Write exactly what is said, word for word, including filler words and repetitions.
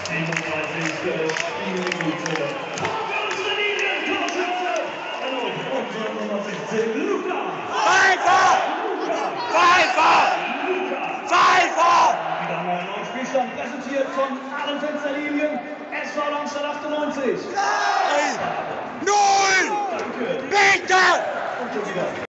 siebenunddreißigste Spielminute. Torschütze Lilien, Torschütze! Erneut unser Nummer sechzehn, Luca! Pfeiffer! Pfeiffer! Luca! Pfeiffer! Wieder mal ein neuer Spielstand, präsentiert von Ahrenfenster Lilien, S V Darmstadt achtundneunzig. Null! Danke! Bitte! Und schon wieder.